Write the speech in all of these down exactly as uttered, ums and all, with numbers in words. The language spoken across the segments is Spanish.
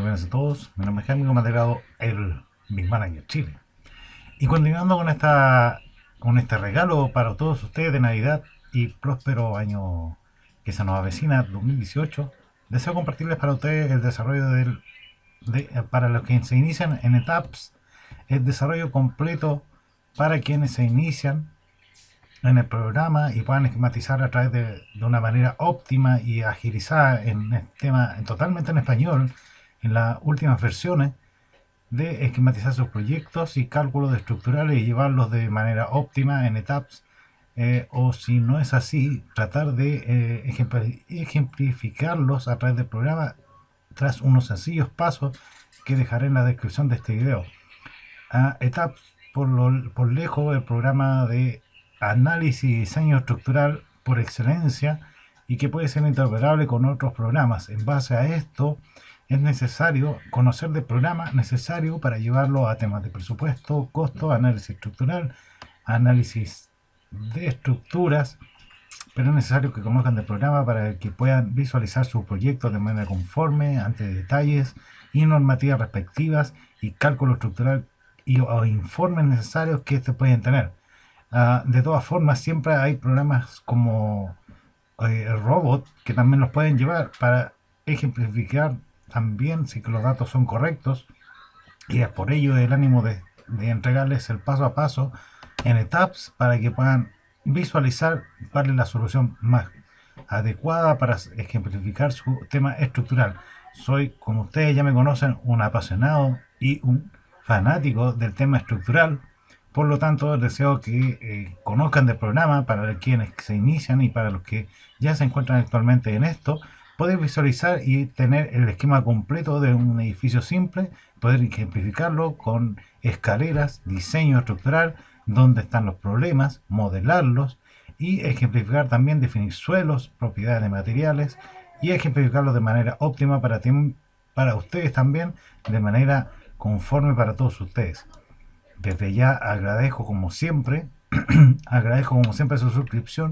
buenas a todos. Mi nombre es Jaime Maderado, el Big Manager Chile. Y continuando con esta con este regalo para todos ustedes de Navidad y próspero año que se nos avecina, dos mil dieciocho, deseo compartirles para ustedes el desarrollo del, de, para los que se inician en etapas, el desarrollo completo para quienes se inician en el programa y puedan esquematizar a través de, de una manera óptima y agilizada en el tema totalmente en español en las últimas versiones, de esquematizar sus proyectos y cálculos estructurales y llevarlos de manera óptima en etapas, eh, o si no es así, tratar de eh, ejemplificarlos a través del programa tras unos sencillos pasos que dejaré en la descripción de este video. A etapas, por, lo, por lejos, el programa de análisis y diseño estructural por excelencia y que puede ser interoperable con otros programas. En base a esto, es necesario conocer del programa necesario para llevarlo a temas de presupuesto, costo, análisis estructural, análisis de estructuras, pero es necesario que conozcan del programa para que puedan visualizar sus proyectos de manera conforme ante detalles y normativas respectivas y cálculo estructural y o informes necesarios que estos pueden tener. Uh, de todas formas, siempre hay programas como eh, Robot que también los pueden llevar para ejemplificar también si que los datos son correctos, y es por ello el ánimo de, de entregarles el paso a paso en etapas para que puedan visualizar cuál es la solución más adecuada para ejemplificar su tema estructural. Soy, como ustedes ya me conocen, un apasionado y un fanático del tema estructural. Por lo tanto, deseo que eh, conozcan del programa para quienes se inician y para los que ya se encuentran actualmente en esto, poder visualizar y tener el esquema completo de un edificio simple, poder ejemplificarlo con escaleras, diseño estructural, dónde están los problemas, modelarlos y ejemplificar también, definir suelos, propiedades de materiales y ejemplificarlo de manera óptima para, para ustedes también, de manera conforme para todos ustedes. Desde ya agradezco como siempre, agradezco como siempre su suscripción.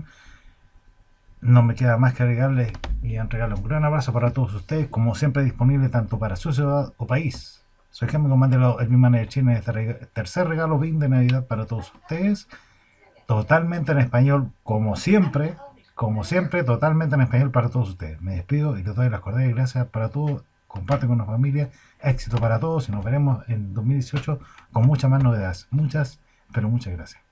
No me queda más que agregarles y entregarles un gran abrazo para todos ustedes, como siempre disponible tanto para su ciudad o país. Soy Jaime Comandero, el Big Manager Chile, en este reg tercer regalo Big de Navidad para todos ustedes, totalmente en español, como siempre, como siempre, totalmente en español para todos ustedes. Me despido y les doy las cordiales gracias para todos. Comparten con la familia, éxito para todos y nos veremos en dos mil dieciocho con muchas más novedades. Muchas, pero muchas gracias.